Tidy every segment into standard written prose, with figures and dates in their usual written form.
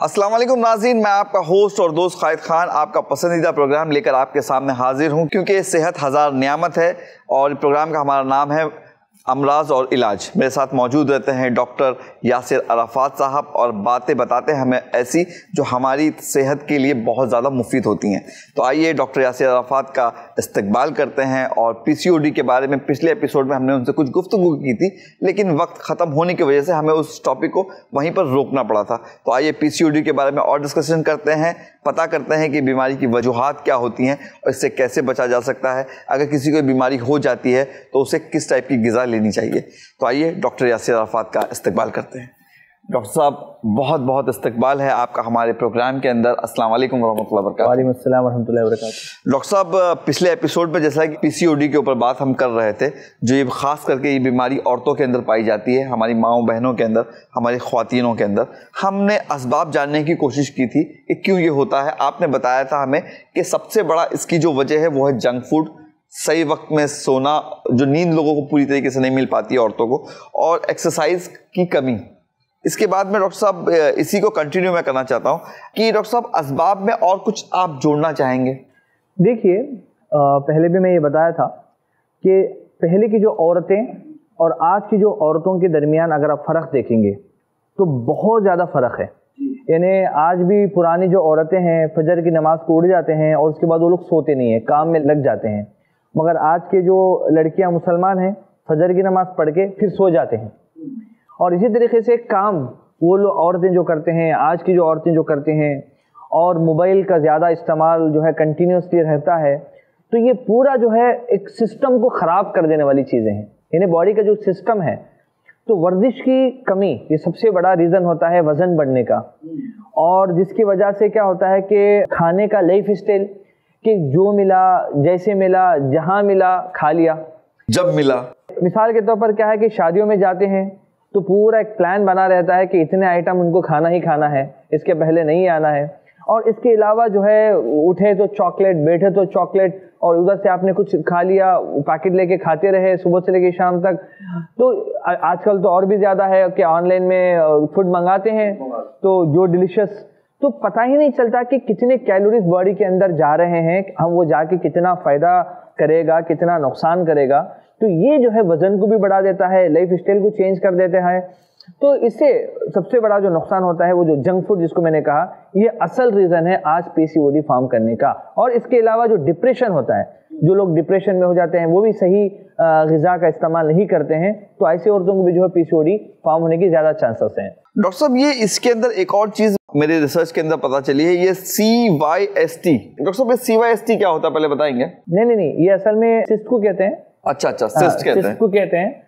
अस्सलाम वालेकुम नाज़रीन, मैं आपका होस्ट और दोस्त खालिद खान आपका पसंदीदा प्रोग्राम लेकर आपके सामने हाजिर हूं, क्योंकि सेहत हज़ार नियामत है और प्रोग्राम का हमारा नाम है अमराज और इलाज। मेरे साथ मौजूद रहते हैं डॉक्टर यासिर अराफात साहब और बातें बताते हैं हमें ऐसी जो हमारी सेहत के लिए बहुत ज़्यादा मुफीद होती हैं। तो आइए डॉक्टर यासिर अराफात का इस्तकबाल करते हैं। और पीसीओडी के बारे में पिछले एपिसोड में हमने उनसे कुछ गुफ्तगू की थी, लेकिन वक्त ख़त्म होने की वजह से हमें उस टॉपिक को वहीं पर रोकना पड़ा था। तो आइए पीसीओडी के बारे में और डिस्कशन करते हैं, पता करते हैं कि बीमारी की वजूहात क्या होती हैं और इससे कैसे बचा जा सकता है। अगर किसी को बीमारी हो जाती है तो उसे किस टाइप की ग़िज़ा लेनी चाहिए। तो आइए डॉक्टर यासिर अराफात का इस्तकबाल करते हैं। डॉक्टर साहब, बहुत बहुत इस्तकबाल है आपका हमारे प्रोग्राम के अंदर। अस्सलाम वालेकुम रहमतुल्लाहि व बरकातहू। वालेकुम अस्सलाम व रहमतुल्लाहि व बरकातहू। डॉक्टर साहब, पिछले एपिसोड में जैसा कि पीसीओडी के ऊपर बात हम कर रहे थे, जो ये खास करके ये बीमारी औरतों के अंदर पाई जाती है, हमारी माँओं बहनों के अंदर, हमारी ख्वातीनों के अंदर, हमने असबाब जानने की कोशिश की थी कि क्यों ये होता है। आपने बताया था हमें कि सबसे बड़ा इसकी जो वजह है वो है जंक फूड, सही वक्त में सोना, जो नींद लोगों को पूरी तरीके से नहीं मिल पाती है औरतों को, और एक्सरसाइज की कमी। इसके बाद में डॉक्टर साहब इसी को कंटिन्यू मैं करना चाहता हूँ कि डॉक्टर साहब असबाब में और कुछ आप जोड़ना चाहेंगे? देखिए, पहले भी मैं ये बताया था कि पहले की जो औरतें और आज की जो औरतों के दरमियान अगर आप फ़र्क देखेंगे तो बहुत ज़्यादा फ़र्क है। यानी आज भी पुरानी जो औरतें हैं फजर की नमाज़ को उठ जाते हैं और उसके बाद वो लोग सोते नहीं हैं, काम में लग जाते हैं। मगर आज के जो लड़कियां मुसलमान हैं फजर की नमाज़ पढ़ के फिर सो जाते हैं। और इसी तरीके से काम वो लोग औरतें जो करते हैं, आज की जो औरतें जो करते हैं, और मोबाइल का ज़्यादा इस्तेमाल जो है कंटिन्यूसली रहता है, तो ये पूरा जो है एक सिस्टम को ख़राब कर देने वाली चीज़ें हैं। यानी बॉडी का जो सिस्टम है, तो वर्जिश की कमी ये सबसे बड़ा रीज़न होता है वज़न बढ़ने का। और जिसकी वजह से क्या होता है कि खाने का लाइफ स्टाइल, कि जो मिला, जैसे मिला, जहाँ मिला खा लिया, जब मिला। मिसाल के तौर पर क्या है कि शादियों में जाते हैं तो पूरा एक प्लान बना रहता है कि इतने आइटम उनको खाना ही खाना है, इसके पहले नहीं आना है। और इसके अलावा जो है उठे तो चॉकलेट, बैठे तो चॉकलेट, और उधर से आपने कुछ खा लिया, पैकेट लेके खाते रहे सुबह से लेके शाम तक। तो आजकल तो और भी ज़्यादा है कि ऑनलाइन में फूड मंगाते हैं तो जो डिलीशियस, तो पता ही नहीं चलता कि कितने कैलोरीज बॉडी के अंदर जा रहे हैं, हम वो जाके कितना फ़ायदा करेगा, कितना नुकसान करेगा। तो ये जो है वज़न को भी बढ़ा देता है, लाइफ स्टाइल को चेंज कर देते हैं। तो इससे सबसे बड़ा जो नुकसान होता है वो जो जंक फूड जिसको मैंने कहा, ये असल रीज़न है आज पीसीओडी फॉर्म करने का। और इसके अलावा जो डिप्रेशन होता है, जो लोग डिप्रेशन में हो जाते हैं वो भी सही ग़िज़ा का इस्तेमाल नहीं करते हैं, तो ऐसे औरतों को भी जो है पीसीओडी फॉर्म होने की ज़्यादा चांसेस हैं। डॉक्टर साहब, ये इसके अंदर एक और चीज़ मेरे रिसर्च के अंदर पता चली है, ये CYST। डॉक्टर साहब, ये CYST क्या होता है पहले बताएंगे? नहीं, ये असल में सिस्ट को कहते हैं। अच्छा, सिस्ट कहते हैं।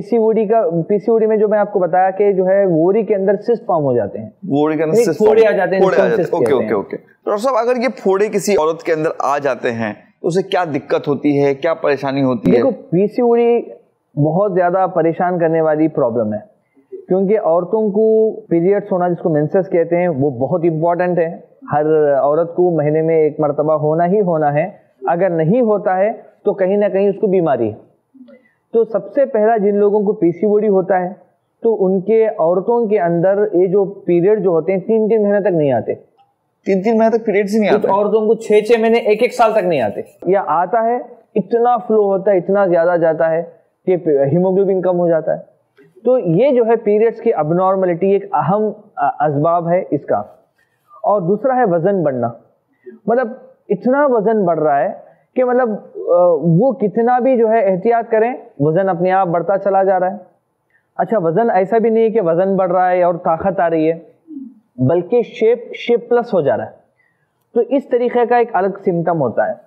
पीसीओडी में जो मैं आपको बताया कि जो है वोरी के अंदर सिस्ट फॉर्म हो जाते हैं, वोरी के अंदर फोड़े आ जाते हैं। ओके। डॉक्टर साहब, अगर ये फोड़े किसी औरत के अंदर आ जाते हैं तो उसे क्या दिक्कत होती है, क्या परेशानी होती है? देखो, पीसीओडी बहुत ज्यादा परेशान करने वाली प्रॉब्लम है, क्योंकि औरतों को पीरियड्स होना, जिसको मेंसेस कहते हैं, वो बहुत इंपॉर्टेंट है। हर औरत को महीने में एक मरतबा होना ही होना है। अगर नहीं होता है तो कहीं ना कहीं उसको बीमारी है। तो सबसे पहला जिन लोगों को पीसीओडी होता है तो उनके औरतों के अंदर ये जो पीरियड जो होते हैं 3-3 महीने तक नहीं आते। 3-3 महीने तक पीरियड्स ही नहीं आते। कुछ औरतों को 6-6 महीने, 1-1 साल तक नहीं आते। या आता है, इतना फ्लो होता है, इतना ज़्यादा जाता है कि हीमोग्लोबिन कम हो जाता है। तो ये जो है पीरियड्स की अबनॉर्मलिटी एक अहम असबाब है इसका। और दूसरा है वज़न बढ़ना। मतलब इतना वज़न बढ़ रहा है कि मतलब वो कितना भी जो है एहतियात करें, वज़न अपने आप बढ़ता चला जा रहा है। अच्छा, वज़न ऐसा भी नहीं है कि वज़न बढ़ रहा है और ताकत आ रही है, बल्कि शेप प्लस हो जा रहा है। तो इस तरीके का एक अलग सिम्टम होता है।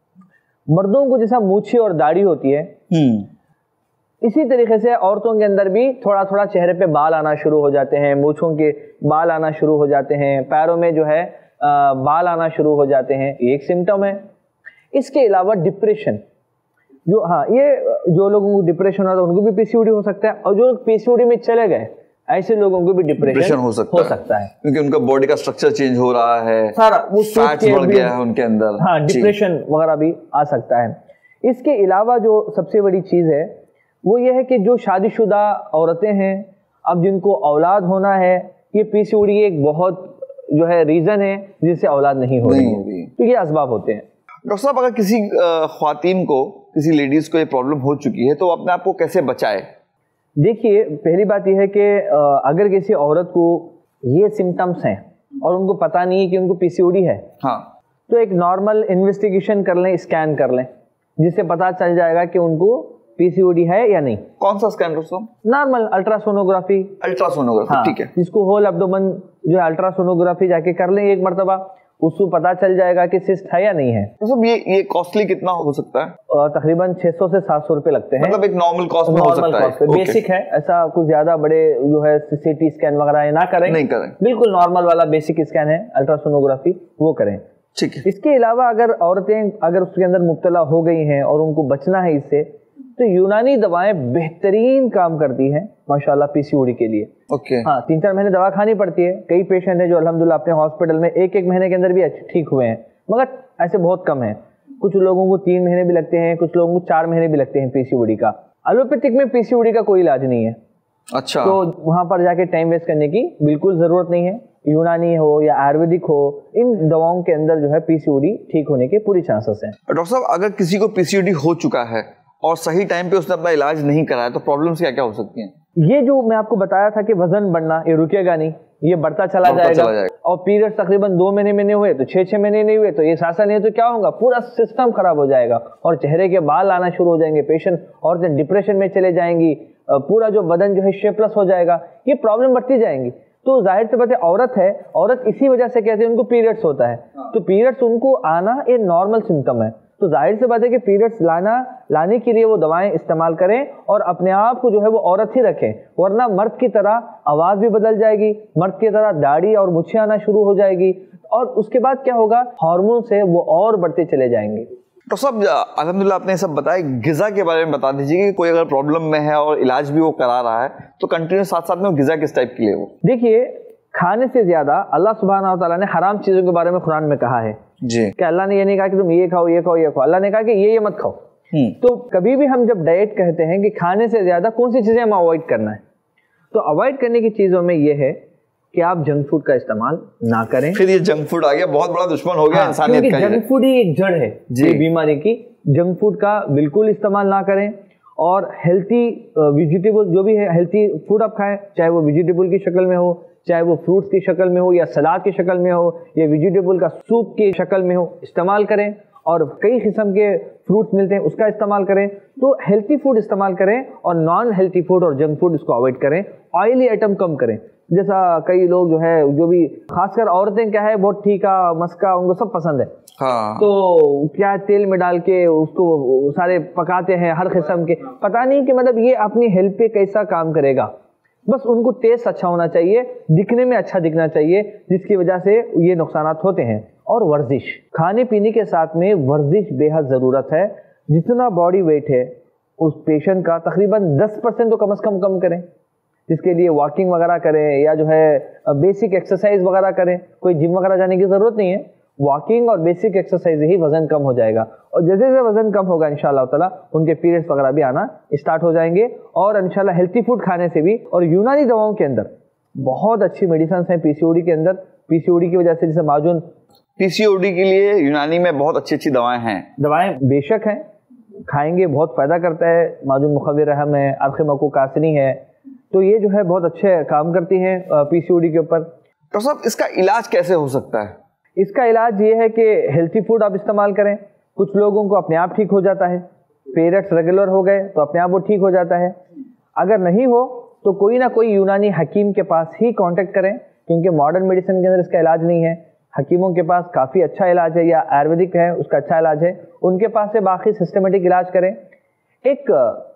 मर्दों को जैसा मूछें और दाढ़ी होती है, इसी तरीके से औरतों के अंदर भी थोड़ा थोड़ा चेहरे पे बाल आना शुरू हो जाते हैं, मूछों के बाल आना शुरू हो जाते हैं, पैरों में जो है बाल आना शुरू हो जाते हैं। ये एक सिम्टम है। इसके अलावा डिप्रेशन, ये जो लोगों को डिप्रेशन होता है उनको भी पीसीओडी हो सकता है, और जो लोग पीसीओडी में चले गए ऐसे लोगों को भी डिप्रेशन हो सकता है, क्योंकि उनका बॉडी का स्ट्रक्चर चेंज हो रहा है, सारा वो फैट्स बढ़ गया है उनके अंदर। हाँ, डिप्रेशन वगैरह भी आ सकता है। इसके अलावा जो सबसे बड़ी चीज़ है वो ये है कि जो शादीशुदा औरतें हैं, अब जिनको औलाद होना है, ये पीसीओडी एक बहुत जो है रीजन है जिससे औलाद नहीं हो रही है। तो ये असबाब होते हैं। डॉक्टर साहब, अगर किसी ख्वातीन को, किसी लेडीज को ये प्रॉब्लम हो चुकी है तो अपने आप को कैसे बचाए? देखिए, पहली बात यह है कि अगर किसी औरत को ये सिम्टम्स हैं और उनको पता नहीं है कि उनको पीसीओडी है, हाँ, तो एक नॉर्मल इन्वेस्टिगेशन कर लें, स्कैन कर लें, जिससे पता चल जाएगा कि उनको पीसीओडी है या नहीं। कौन सा स्कैन दोस्तों? Normal ultrasonography. अल्ट्रासोनोग्राफी, ठीक है। जिसको होल एब्डोमेन जो है अल्ट्रासोनोग्राफी जाके कर लें एक मरतबा, उसको पता चल जाएगा कि सिस्ट है या नहीं है। तो ये कॉस्टली कितना हो सकता है? तकरीबन 600 से 700 रुपए लगते हैं। मतलब एक नॉर्मल कॉस्ट में हो सकता है। बेसिक है, ऐसा कुछ ज्यादा बड़े जो है सीटी स्कैन वगैरह ना करें, नहीं करें, बिल्कुल नॉर्मल वाला बेसिक स्कैन है अल्ट्रासोनोग्राफी, वो करें, ठीक है। इसके अलावा अगर औरतें अगर उसके अंदर मुब्तला हो गई हैं और उनको बचना है इससे, तो यूनानी दवाएं बेहतरीन काम करती हैं माशाल्लाह पीसीओडी के लिए। ओके। हाँ, 3-4 महीने दवा खानी पड़ती है। कई पेशेंट हैं जो अल्हम्दुलिल्लाह अपने हॉस्पिटल में 1-1 महीने के अंदर भी ठीक हुए हैं, मगर ऐसे बहुत कम हैं। कुछ लोगों को 3 महीने भी लगते हैं, कुछ लोगों को 4 महीने भी लगते हैं पीसीओडी का। एलोपैथिक में पीसीओडी का कोई इलाज नहीं है। अच्छा। तो वहां पर जाके टाइम वेस्ट करने की बिल्कुल जरूरत नहीं है। यूनानी हो या आयुर्वेदिक हो, इन दवाओं के अंदर जो है पीसीओडी ठीक होने के पूरी चांसेस हैं। डॉक्टर साहब, अगर किसी को पीसीओडी हो चुका है और सही टाइम पे उसने अपना इलाज नहीं कराया तो प्रॉब्लम्स क्या क्या हो सकती हैं? ये जो मैं आपको बताया था कि वजन बढ़ना, ये रुकेगा नहीं, ये बढ़ता चला जाएगा। और पीरियड तकरीबन 2 महीने में नहीं हुए तो 6-6 महीने नहीं हुए तो ये सासा नहीं, तो क्या होगा, पूरा सिस्टम खराब हो जाएगा और चेहरे के बाल आना शुरू हो जाएंगे, पेशेंट और डिप्रेशन में चले जाएंगी, पूरा जो बदन जो है शेपलेस हो जाएगा, ये प्रॉब्लम बढ़ती जाएंगी। तो जाहिर सी बात है, औरत है, औरत इसी वजह से कहते हैं उनको पीरियड्स होता है, तो पीरियड्स उनको आना ये नॉर्मल सिम्टम है। तो जाहिर सी बात है कि पीरियड्स लाने के लिए वो दवाएं इस्तेमाल करें और अपने आप को जो है वो औरत ही रखें, वरना मर्द की तरह आवाज भी बदल जाएगी, मर्द की तरह दाढ़ी और मुछें आना शुरू हो जाएगी, और उसके बाद क्या होगा, हार्मोन से वो और बढ़ते चले जाएंगे। तो सब अल्हम्दुलिल्लाह आपने सब बताया, गिज़ा के बारे में बता दीजिए कि कोई अगर प्रॉब्लम में है और इलाज भी वो करा रहा है तो कंटिन्यू साथ साथ में गिज़ा किस टाइप की ले? वो देखिए, खाने से ज्यादा अल्लाह सुब्हानहू व तआला ने हराम चीजों के बारे में कुरान में कहा है जी, कि अल्लाह ने ये नहीं कहा कि तुम ये खाओ ये खाओ ये खाओ, अल्लाह ने कहा कि ये मत खाओ। तो कभी भी हम जब डाइट कहते हैं कि खाने से ज्यादा कौन सी चीजें हम अवॉइड करना है, तो अवॉइड करने की चीजों में ये है कि आप जंक फूड का इस्तेमाल ना करें। फिर ये जंक फूड आ गया, बहुत बड़ा दुश्मन हो गया इंसानियत का। जंक फूड ही एक जड़ है जी बीमारी की। जंक फूड का बिल्कुल इस्तेमाल ना करें और हेल्थी वेजिटेबल जो भी है, हेल्थी फूड आप खाएं, चाहे वो वेजिटेबल की शक्ल में हो, चाहे वो फ्रूट्स की शक्ल में हो, या सलाद की शक्ल में हो, या वेजिटेबल का सूप की शक्ल में हो, इस्तेमाल करें। और कई किस्म के फ्रूट्स मिलते हैं, उसका इस्तेमाल करें। तो हेल्थी फूड इस्तेमाल करें और नॉन हेल्थी फूड और जंक फूड इसको अवॉइड करें। ऑयली आइटम कम करें, जैसा कई लोग जो है, जो भी खासकर औरतें क्या है, बहुत ठीका मस्का उनको सब पसंद है। हाँ। तो क्या तेल में डाल के उसको सारे पकाते हैं हर किस्म के, पता नहीं कि मतलब ये अपनी हेल्थ पे कैसा काम करेगा। बस उनको टेस्ट अच्छा होना चाहिए, दिखने में अच्छा दिखना चाहिए, जिसकी वजह से ये नुकसानात होते हैं। और वर्जिश, खाने पीने के साथ में वर्जिश बेहद ज़रूरत है। जितना बॉडी वेट है उस पेशेंट का तकरीबन 10% तो कम से कम करें, जिसके लिए वॉकिंग वगैरह करें या जो है बेसिक एक्सरसाइज वगैरह करें। कोई जिम वगैरह जाने की ज़रूरत नहीं है, वॉकिंग और बेसिक एक्सरसाइज ही वजन कम हो जाएगा। और जैसे जैसे वजन कम होगा इंशाल्लाह ताला उनके पीरियड्स वगैरह भी आना स्टार्ट हो जाएंगे। और इंशाल्लाह हेल्थी फूड खाने से भी, और यूनानी दवाओं के अंदर बहुत अच्छी मेडिसिन हैं पीसीओडी के अंदर। पीसीओडी की वजह से जैसे माजून, पीसीओडी के लिए यूनानी में बहुत अच्छी अच्छी दवाएं हैं। दवाएं बेशक हैं, खाएंगे बहुत फायदा करता है। माजून मुखव्विर रहम है, अर्खमको कासनी है, तो ये जो है बहुत अच्छे काम करती हैं पीसीओडी के ऊपर। तो साहब, इसका इलाज कैसे हो सकता है? इसका इलाज ये है कि हेल्थी फूड आप इस्तेमाल करें। कुछ लोगों को अपने आप ठीक हो जाता है, पीरियड्स रेगुलर हो गए तो अपने आप वो ठीक हो जाता है। अगर नहीं हो तो कोई ना कोई यूनानी हकीम के पास ही कांटेक्ट करें, क्योंकि मॉडर्न मेडिसिन के अंदर इसका इलाज नहीं है। हकीमों के पास काफ़ी अच्छा इलाज है, या आयुर्वेदिक है उसका अच्छा इलाज है, उनके पास से बाकी सिस्टमेटिक इलाज करें। एक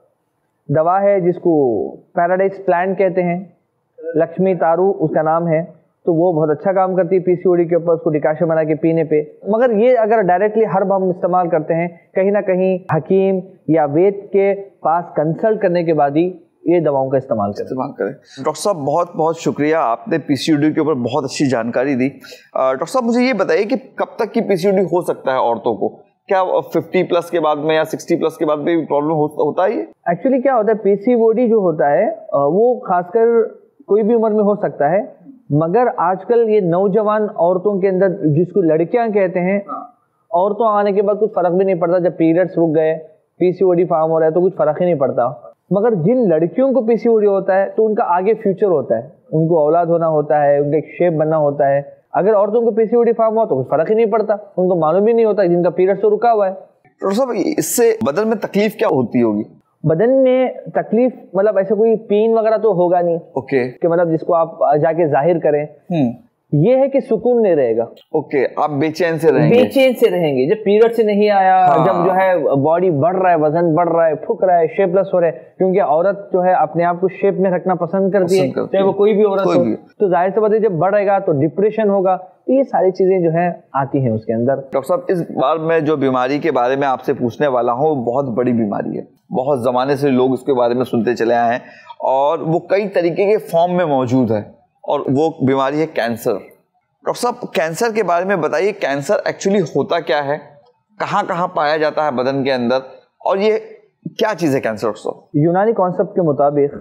दवा है जिसको पैराडाइज प्लांट कहते हैं, लक्ष्मी तारू उसका नाम है, तो वो बहुत अच्छा काम करती है पीसीओडी के ऊपर, उसको डिकाशन बना के पीने पे। मगर ये अगर डायरेक्टली हर हम इस्तेमाल करते हैं, कहीं ना कहीं हकीम या वेद के पास कंसल्ट करने के बाद ही ये दवाओं का इस्तेमाल करें। डॉक्टर साहब, बहुत बहुत शुक्रिया, आपने पीसीओडी के ऊपर बहुत अच्छी जानकारी दी। डॉक्टर साहब, मुझे ये बताइए कि कब तक की पीसीओडी हो सकता है औरतों को? क्या 50+ के बाद में या 60+ के बाद में प्रॉब्लम होता है? एक्चुअली क्या होता है, पीसीओडी जो होता है वो खासकर कोई भी उम्र में हो सकता है, मगर आजकल ये नौजवान औरतों के अंदर, जिसको लड़कियां कहते हैं, औरतों आने के बाद कुछ फर्क भी नहीं पड़ता, जब पीरियड्स रुक गए, पीसीओडी फॉर्म हो रहा है तो कुछ फर्क ही नहीं पड़ता। मगर जिन लड़कियों को पीसीओडी होता है तो उनका आगे फ्यूचर होता है, उनको औलाद होना होता है, उनका एक शेप बनना होता है। अगर औरतों को पीसीओडी फॉर्म हुआ तो कुछ फर्क ही नहीं पड़ता, उनको मालूम ही नहीं होता जिनका पीरियड्स तो रुका हुआ है। डॉक्टर साहब, इससे बदन में तकलीफ क्या होती होगी? बदन में तकलीफ मतलब ऐसे कोई पेन वगैरह तो होगा नहीं। ओके। कि मतलब जिसको आप जाके जाहिर करें। ये है कि सुकून नहीं रहेगा। ओके, आप बेचैन से रहेंगे। बेचैन से रहेंगे जब पीरियड से नहीं आया। हाँ। जब जो है बॉडी बढ़ रहा है, वजन बढ़ रहा है, फूक रहा है, शेपलेस हो रहा है, क्योंकि औरत जो है अपने आप को शेप में रखना पसंद करती है, चाहे वो कोई भी औरत हो। तो जाहिर सी बात है जब बढ़ेगा तो डिप्रेशन होगा, तो ये सारी चीजें जो है आती हैं उसके अंदर। डॉक्टर साहब, इस बार मैं जो बीमारी के बारे में आपसे पूछने वाला हूँ बहुत बड़ी बीमारी है, बहुत जमाने से लोग इसके बारे में सुनते चले आए हैं और वो कई तरीके के फॉर्म में मौजूद है, और वो बीमारी है कैंसर। डॉक्टर साहब, कैंसर के बारे में बताइए, कैंसर एक्चुअली होता क्या है, कहाँ कहाँ पाया जाता है बदन के अंदर, और ये क्या चीज़ है कैंसर? डॉक्टर साहब, यूनानी कॉन्सेप्ट के मुताबिक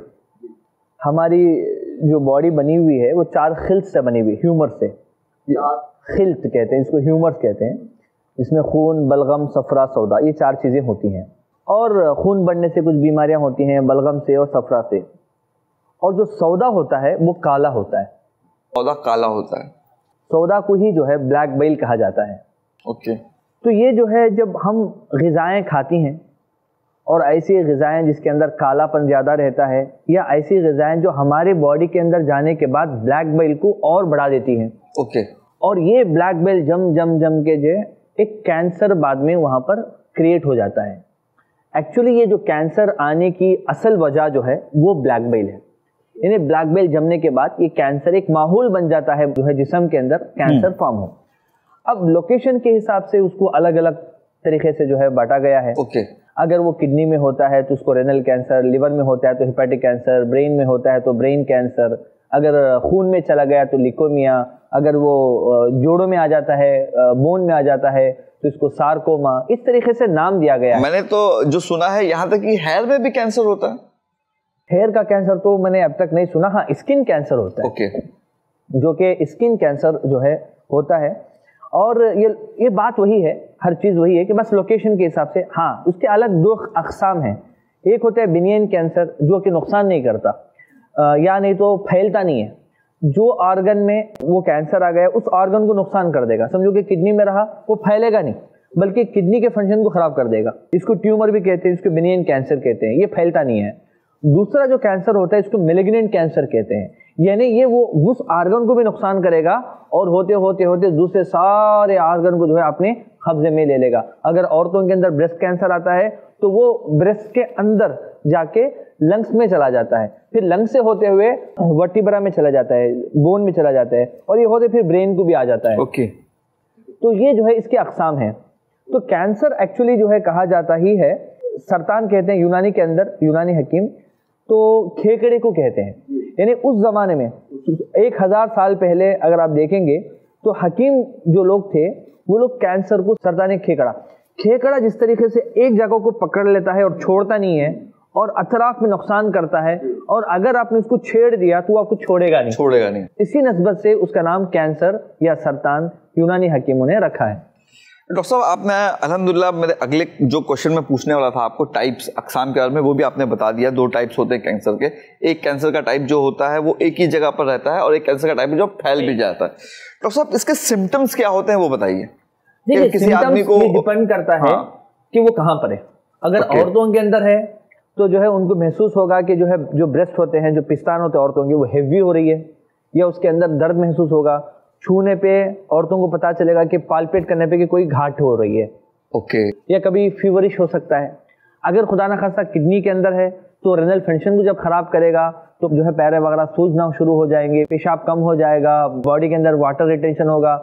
हमारी जो बॉडी बनी हुई है वो 4 खिल्त से बनी हुई, ह्यूमर से। खिल्त कहते हैं इसको, ह्यूमर्स कहते हैं। इसमें खून, बलगम, सफरा, सौदा, ये 4 चीज़ें होती हैं। और खून बढ़ने से कुछ बीमारियां होती हैं, बलगम से और सफरा से। और जो सौदा होता है वो काला होता है। सौदा काला होता है। सौदा को ही जो है ब्लैक बेल कहा जाता है। ओके। तो ये जो है जब हम ग़िज़ाएँ खाती हैं और ऐसी ग़िज़ाएँ जिसके अंदर कालापन ज़्यादा रहता है, या ऐसी ग़िज़ाएँ जो हमारे बॉडी के अंदर जाने के बाद ब्लैक बेल को और बढ़ा देती हैं। ओके। और ये ब्लैक बेल जम के जो एक कैंसर बाद में वहाँ पर क्रिएट हो जाता है। एक्चुअली ये जो कैंसर आने की असल वजह जो है वो ब्लैक बेल है। इन्हें ब्लैक बेल जमने के बाद ये कैंसर एक माहौल बन जाता है जो है जिस्म के अंदर कैंसर फॉर्म हो। अब लोकेशन के हिसाब से उसको अलग अलग तरीके से जो है बांटा गया है। ओके। अगर वो किडनी में होता है तो उसको रेनल कैंसर, लिवर में होता है तो हेपेटिक कैंसर, ब्रेन में होता है तो ब्रेन कैंसर, अगर खून में चला गया तो लिकोमिया, अगर वो जोड़ों में आ जाता है, बोन में आ जाता है तो इसको सार्कोमा, इस तरीके से नाम दिया गया है। मैंने तो जो सुना है यहाँ तक कि हेयर में भी कैंसर होता है। हेयर का कैंसर तो मैंने अब तक नहीं सुना। हाँ, स्किन कैंसर होता है। ओके। जो कि स्किन कैंसर जो है होता है। और ये बात वही है, हर चीज़ वही है कि बस लोकेशन के हिसाब से। हाँ, उसके अलग 2 अक़साम हैं। एक होता है बिनियन कैंसर जो कि नुकसान नहीं करता, या नहीं तो फैलता नहीं है। जो ऑर्गन में वो कैंसर आ गया उस ऑर्गन को नुकसान कर देगा। समझो कि किडनी में रहा, वो फैलेगा नहीं बल्कि किडनी के फंक्शन को खराब कर देगा। इसको ट्यूमर भी कहते हैं, इसको बिनियन कैंसर कहते हैं। ये फैलता नहीं है। दूसरा जो कैंसर होता है इसको मैलिग्नेंट कैंसर कहते हैं, यानी ये वो उस ऑर्गन को भी नुकसान करेगा और होते होते होते दूसरे सारे ऑर्गन को जो है अपने कब्जे में ले लेगा। अगर औरतों के अंदर ब्रेस्ट कैंसर आता है तो वो ब्रेस्ट के अंदर जाके लंग्स में चला जाता है, फिर लंग्स से होते हुए वर्टिब्रा में चला जाता है, बोन में चला जाता है, और ये होते फिर ब्रेन को भी आ जाता है। ओके। तो ये जो है इसके अक़साम हैं। तो कैंसर एक्चुअली जो है कहा जाता ही है, सरतान कहते हैं यूनानी के अंदर, यूनानी हकीम तो खेकड़े को कहते हैं। यानी उस जमाने में 1000 साल पहले अगर आप देखेंगे तो हकीम जो लोग थे वो लोग कैंसर को सरतान खेकड़ा जिस तरीके से एक जगह को पकड़ लेता है और छोड़ता नहीं है और अतराफ में नुकसान करता है, और अगर आपने उसको छेड़ दिया तो वो आपको छोड़ेगा नहीं। इसी नस्बत से उसका नाम कैंसर या सरतान यूनानी हकीमों ने रखा है। डॉक्टर साहब, आपने अल्हम्दुलिल्लाह मेरे अगले जो क्वेश्चन में पूछने वाला था आपको टाइप्स, अक़साम के बारे में, वो भी आपने बता दिया। 2 टाइप्स होते हैं कैंसर के। एक कैंसर का टाइप जो होता है वो एक ही जगह पर रहता है, और एक कैंसर का टाइप जो फैल भी जाता है। डॉक्टर साहब, इसके सिम्टम्स क्या होते हैं वो बताइए। किसी आदमी को डिपेंड करता है कि वो कहाँ पर है। अगर औरतों के अंदर है तो जो है उनको महसूस होगा कि जो है जो ब्रेस्ट होते हैं, जो पिस्तान होते हैं औरतों के, वो हेवी हो रही है, या उसके अंदर दर्द महसूस होगा। छूने पे औरतों को पता चलेगा कि पालपेट करने पे कि कोई घाट हो रही है। ओके। या कभी फीवरिश हो सकता है। अगर खुदा ना खास्ता किडनी के अंदर है तो रेनल फंक्शन को जब खराब करेगा तो जो है पैर वगैरह सूजना शुरू हो जाएंगे, पेशाब कम हो जाएगा, बॉडी के अंदर वाटर रिटेंशन होगा।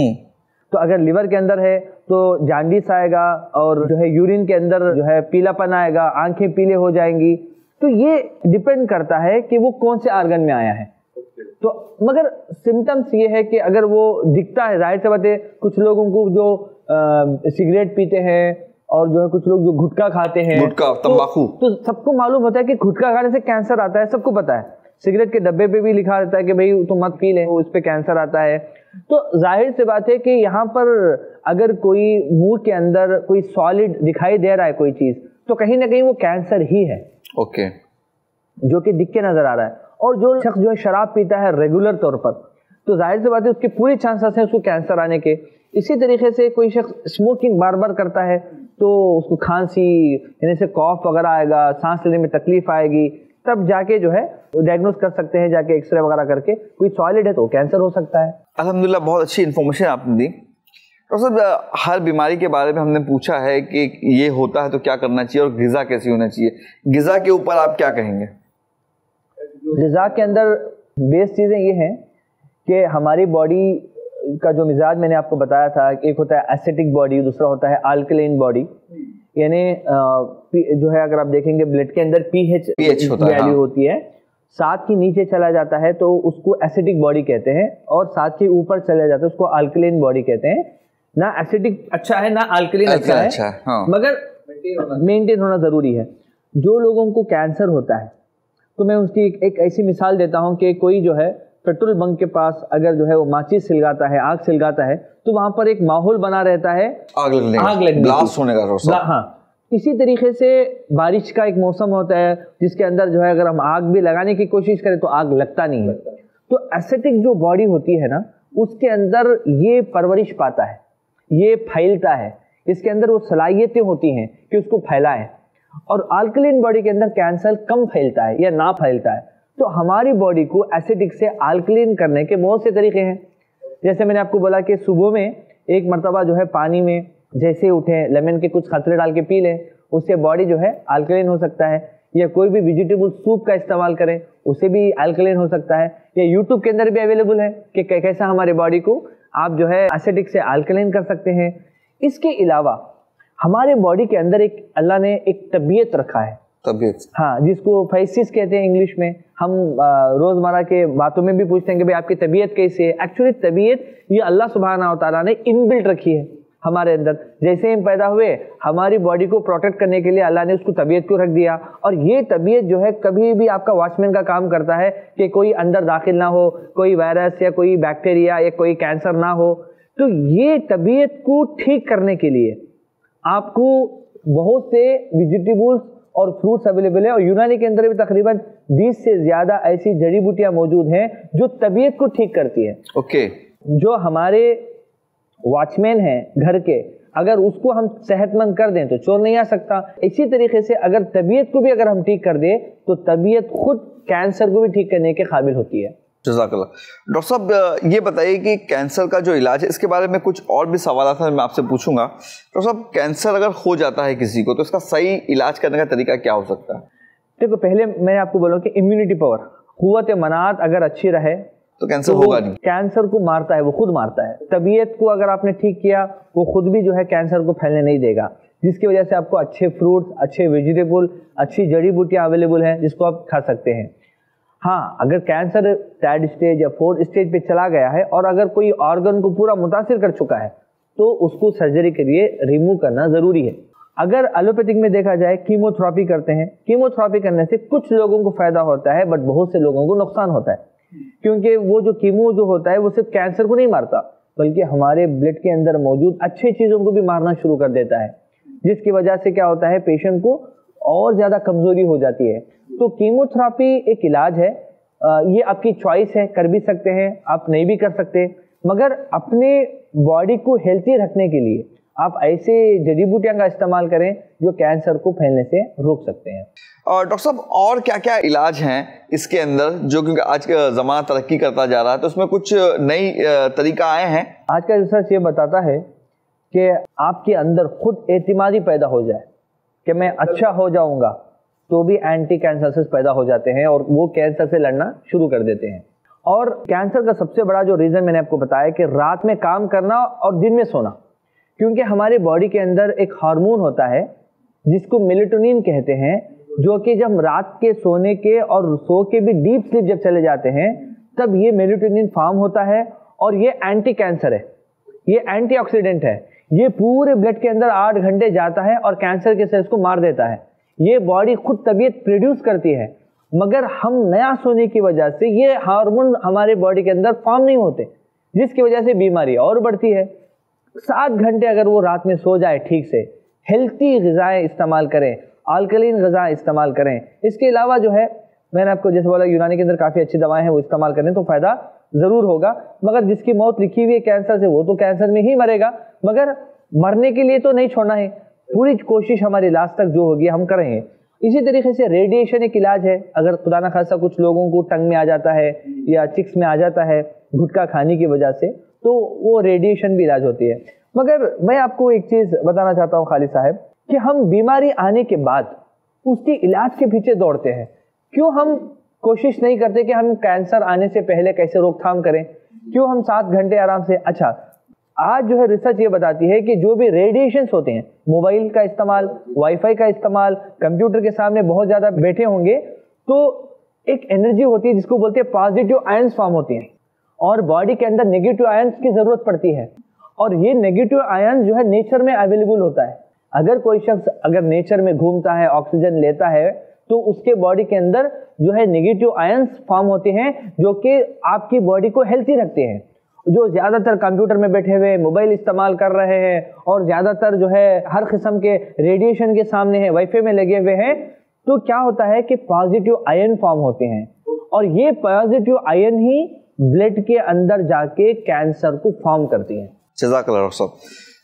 तो अगर लिवर के अंदर है तो जांडिस आएगा, और जो है यूरिन के अंदर जो है पीलापन आएगा, आंखें पीले हो जाएंगी। तो ये डिपेंड करता है कि वो कौन से ऑर्गन में आया है। तो मगर सिम्टम्स ये है कि अगर वो दिखता है, जाहिर सी बात है कुछ लोगों को जो सिगरेट पीते हैं और जो है कुछ लोग जो गुटखा खाते हैं, गुटखा, तंबाकू, तो सबको मालूम होता है कि गुटखा खाने से कैंसर आता है, सबको पता है। सिगरेट के डब्बे पे भी लिखा रहता है कि भाई तुम मत पी ले, उस पे कैंसर आता है। तो जाहिर सी बात है कि यहाँ पर अगर कोई मुंह के अंदर कोई सॉलिड दिखाई दे रहा है कोई चीज, तो कहीं ना कहीं वो कैंसर ही है। ओके। जो कि दिख के नजर आ रहा है। और जो शख्स जो है शराब पीता है रेगुलर तौर पर, तो जाहिर सी बात है उसके पूरे चांसेस हैं उसको कैंसर आने के। इसी तरीके से कोई शख्स स्मोकिंग बार बार करता है तो उसको खांसी यानी से कॉफ वगैरह आएगा, सांस लेने में तकलीफ आएगी, तब जाके जो है डायग्नोस कर सकते हैं, जाके एक्सरे वगैरह करके कोई सॉलिड है तो कैंसर हो सकता है। अल्हम्दुलिल्लाह, बहुत अच्छी इन्फॉर्मेशन आपने दी। डॉक्टर साहब, हर बीमारी के बारे में हमने पूछा है कि ये होता है तो क्या करना चाहिए और ग़िज़ा कैसी होना चाहिए। ग़िज़ा के ऊपर आप क्या कहेंगे? ग़िज़ा के अंदर बेस चीज़ें ये हैं कि हमारी बॉडी का जो मिजाज मैंने आपको बताया था, एक होता है एसिटिक बॉडी, दूसरा होता है अल्कलाइन बॉडी। यानी जो है अगर आप देखेंगे ब्लड के अंदर पीएच वैल्यू होती है, 7 के नीचे चला जाता है तो उसको एसिडिक बॉडी कहते हैं, और 7 के ऊपर चला जाता है उसको अल्कलाइन बॉडी कहते हैं। ना एसिडिक अच्छा है ना अल्कलाइन अच्छा है, हाँ। मगर मेंटेन होना जरूरी है। जो लोगों को कैंसर होता है तो मैं उसकी एक ऐसी मिसाल देता हूँ कि कोई जो है पेट्रोल बंक के पास अगर जो है वो माचिस सिलगाता है, आग सिलगाता है, तो वहां पर एक माहौल बना रहता है आग लगने ब्लास्ट होने का। हाँ, इसी तरीके से बारिश का एक मौसम होता है जिसके अंदर जो है अगर हम आग भी लगाने की कोशिश करें तो आग लगता नहीं है। तो एसिटिक जो बॉडी होती है ना, उसके अंदर ये परवरिश पाता है, ये फैलता है, इसके अंदर वो सलाहियतें होती हैं कि उसको फैलाए। और अल्कलाइन बॉडी के अंदर कैंसर कम फैलता है या ना फैलता है। तो हमारी बॉडी को एसिडिक से अल्कलाइन करने के बहुत से तरीके हैं। जैसे मैंने आपको बोला कि सुबह में एक मरतबा जो है पानी में जैसे उठे लेमन के कुछ खतरे डाल के पी लें, उससे बॉडी जो है अल्कलाइन हो सकता है। या कोई भी वेजिटेबल सूप का इस्तेमाल करें, उससे भी अल्कलाइन हो सकता है। या यूट्यूब के अंदर भी अवेलेबल है कि कैसा हमारे बॉडी को आप जो है एसिडिक से अल्कलाइन कर सकते हैं। इसके अलावा हमारे बॉडी के अंदर एक अल्लाह ने एक तबीयत रखा है, तबीयत, हाँ, जिसको फैसिस कहते हैं इंग्लिश में। हम रोजमर्रा के बातों में भी पूछते हैं कि भाई आपकी तबीयत कैसी है। एक्चुअली तबीयत ये अल्लाह सुब्हाना व तआला ने इनबिल्ट रखी है हमारे अंदर। जैसे हम पैदा हुए, हमारी बॉडी को प्रोटेक्ट करने के लिए अल्लाह ने उसको तबीयत को रख दिया। और ये तबीयत जो है कभी भी आपका वॉचमैन का काम करता है कि कोई अंदर दाखिल ना हो, कोई वायरस या कोई बैक्टीरिया या कोई कैंसर ना हो। तो ये तबीयत को ठीक करने के लिए आपको बहुत से वेजिटेबल्स और फ्रूट्स अवेलेबल है, और यूनानी के अंदर भी तकरीबन 20 से ज्यादा ऐसी जड़ी बूटियां मौजूद हैं जो तबीयत को ठीक करती है। ओके। जो हमारे वॉचमैन हैं घर के, अगर उसको हम सेहतमंद कर दें तो चोर नहीं आ सकता। इसी तरीके से अगर तबीयत को भी अगर हम ठीक कर दें तो तबीयत खुद कैंसर को भी ठीक करने के काबिल होती है। जज़ाकल्लाह। डॉक्टर साहब, ये बताइए कि कैंसर का जो इलाज है, इसके बारे में कुछ और भी सवाल था मैं आपसे पूछूंगा। डॉक्टर साहब, कैंसर अगर हो जाता है किसी को तो इसका सही इलाज करने का तरीका क्या हो सकता है? देखो, पहले मैं आपको बोलूँ कि इम्यूनिटी पावर, कुव्वत मनात अगर अच्छी रहे तो कैंसर होगा नहीं। कैंसर को मारता है, वो खुद मारता है। तबीयत को अगर आपने ठीक किया, वो खुद भी जो है कैंसर को फैलने नहीं देगा, जिसकी वजह से आपको अच्छे फ्रूट्स, अच्छे वेजिटेबल, अच्छी जड़ी बूटियां अवेलेबल हैं जिसको आप खा सकते हैं। हाँ, अगर कैंसर 3rd स्टेज या 4th स्टेज पे चला गया है और अगर कोई ऑर्गन को पूरा मुतासिर कर चुका है तो उसको सर्जरी के लिए रिमूव करना जरूरी है। अगर एलोपैथिक में देखा जाए, कीमोथेरेपी करते हैं। कीमोथेरेपी करने से कुछ लोगों को फायदा होता है, बट बहुत से लोगों को नुकसान होता है, क्योंकि वो जो कीमो जो होता है वो सिर्फ कैंसर को नहीं मारता, बल्कि हमारे ब्लड के अंदर मौजूद अच्छी चीजों को भी मारना शुरू कर देता है, जिसकी वजह से क्या होता है, पेशेंट को और ज्यादा कमजोरी हो जाती है। तो कीमोथेरेपी एक इलाज है, ये आपकी चॉइस है, कर भी सकते हैं, आप नहीं भी कर सकते, मगर अपने बॉडी को हेल्थी रखने के लिए आप ऐसे जड़ी बूटियां का इस्तेमाल करें जो कैंसर को फैलने से रोक सकते हैं। और डॉक्टर साहब, और क्या क्या इलाज हैं इसके अंदर, जो क्योंकि आज का ज़माना तरक्की करता जा रहा है तो उसमें कुछ नई तरीका आए हैं? आज का रिसर्च ये बताता है कि आपके अंदर खुद एतमादी पैदा हो जाए कि मैं अच्छा हो जाऊंगा, तो भी एंटी कैंसर सेल्स पैदा हो जाते हैं और वो कैंसर से लड़ना शुरू कर देते हैं। और कैंसर का सबसे बड़ा जो रीज़न मैंने आपको बताया कि रात में काम करना और दिन में सोना, क्योंकि हमारी बॉडी के अंदर एक हार्मोन होता है जिसको मेलेटोनिन कहते हैं, जो कि जब रात के सोने के और सो के भी डीप स्लीप जब चले जाते हैं तब ये मेलेटोनिन फॉर्म होता है, और ये एंटी कैंसर है, ये एंटीऑक्सीडेंट है। ये पूरे ब्लड के अंदर 8 घंटे जाता है और कैंसर के सेल्स को मार देता है। ये बॉडी खुद तबीयत प्रोड्यूस करती है, मगर हम नया सोने की वजह से ये हार्मोन हमारे बॉडी के अंदर फॉर्म नहीं होते, जिसकी वजह से बीमारी और बढ़ती है। 7 घंटे अगर वो रात में सो जाए ठीक से, हेल्थी ग़िज़ाएँ इस्तेमाल करें, अल्कलीन ग़िज़ा इस्तेमाल करें। इसके अलावा जो है मैंने आपको जैसे बोला यूनानी के अंदर काफ़ी अच्छी दवाएं हैं, वो इस्तेमाल करें तो फ़ायदा ज़रूर होगा। मगर जिसकी मौत लिखी हुई है कैंसर से, वो तो कैंसर में ही मरेगा, मगर मरने के लिए तो नहीं छोड़ना है। पूरी कोशिश हमारी लास्ट तक जो होगी हम करेंगे। इसी तरीके से रेडिएशन एक इलाज है। अगर खुदा न खासा कुछ लोगों को टंग में आ जाता है या चिक्स में आ जाता है गुटखा खाने की वजह से, तो वो रेडिएशन भी इलाज होती है। मगर मैं आपको एक चीज़ बताना चाहता हूँ खालिद साहब, कि हम बीमारी आने के बाद उसके इलाज के पीछे दौड़ते हैं। क्यों हम कोशिश नहीं करते कि हम कैंसर आने से पहले कैसे रोकथाम करें? क्यों हम 7 घंटे आराम से? अच्छा, आज जो है रिसर्च ये बताती है कि जो भी रेडिएशंस होते हैं, मोबाइल का इस्तेमाल, वाईफाई का इस्तेमाल, कंप्यूटर के सामने बहुत ज़्यादा बैठे होंगे, तो एक एनर्जी होती है जिसको बोलते हैं पॉजिटिव आयंस फॉर्म होती हैं, और बॉडी के अंदर नेगेटिव आयंस की ज़रूरत पड़ती है। और ये नेगेटिव आयंस जो है नेचर में अवेलेबल होता है। अगर कोई शख्स अगर नेचर में घूमता है, ऑक्सीजन लेता है, तो उसके बॉडी के अंदर जो है नेगेटिव आयंस फॉर्म होते हैं जो कि आपकी बॉडी को हेल्थी रखते हैं। जो ज़्यादातर कंप्यूटर में बैठे हुए, मोबाइल इस्तेमाल कर रहे हैं और ज़्यादातर जो है हर किस्म के रेडिएशन के सामने हैं, वाईफाई में लगे हुए हैं, तो क्या होता है कि पॉजिटिव आयन फॉर्म होते हैं, और ये पॉजिटिव आयन ही ब्लड के अंदर जाके कैंसर को फॉर्म करती है। जज़ाकल्लाह डॉक्टर साहब।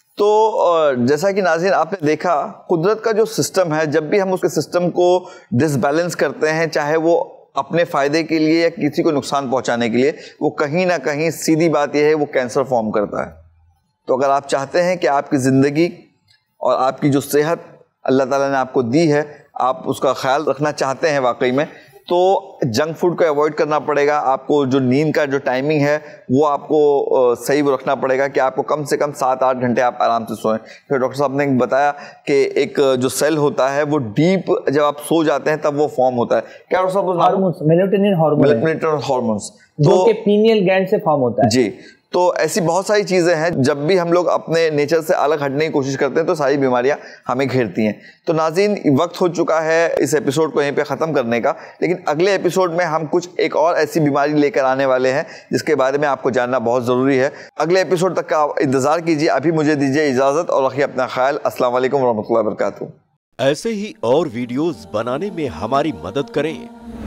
तो जैसा कि नाज़रीन आपने देखा, कुदरत का जो सिस्टम है, जब भी हम उसके सिस्टम को डिसबैलेंस करते हैं, चाहे वो अपने फ़ायदे के लिए या किसी को नुकसान पहुंचाने के लिए, वो कहीं ना कहीं सीधी बात यह है वो कैंसर फॉर्म करता है। तो अगर आप चाहते हैं कि आपकी ज़िंदगी और आपकी जो सेहत अल्लाह ताला ने आपको दी है, आप उसका ख्याल रखना चाहते हैं वाकई में, तो जंक फूड को अवॉइड करना पड़ेगा। आपको जो नींद का जो टाइमिंग है वो आपको सही वो रखना पड़ेगा कि आपको कम से कम 7-8 घंटे आप आराम से सोएं। फिर डॉक्टर साहब ने बताया कि एक जो सेल होता है वो डीप जब आप सो जाते हैं तब वो फॉर्म होता है। क्या डॉक्टर साहब? हार्मोन्स, मेलेटोनिन हार्मोन्स, जो कि पीनियल ग्लैंड से फॉर्म होता है। जी, तो ऐसी बहुत सारी चीज़ें हैं, जब भी हम लोग अपने नेचर से अलग हटने की कोशिश करते हैं तो सारी बीमारियां हमें घेरती हैं। तो नाज़रीन, वक्त हो चुका है इस एपिसोड को यहीं पे ख़त्म करने का, लेकिन अगले एपिसोड में हम कुछ एक और ऐसी बीमारी लेकर आने वाले हैं जिसके बारे में आपको जानना बहुत ज़रूरी है। अगले एपिसोड तक का आप इंतज़ार कीजिए। अभी मुझे दीजिए इजाज़त और रखिए अपना ख्याल। अस्सलाम वालेकुम रहमतुल्लाहि व बरकातहू। ऐसे ही और वीडियोस बनाने में हमारी मदद करें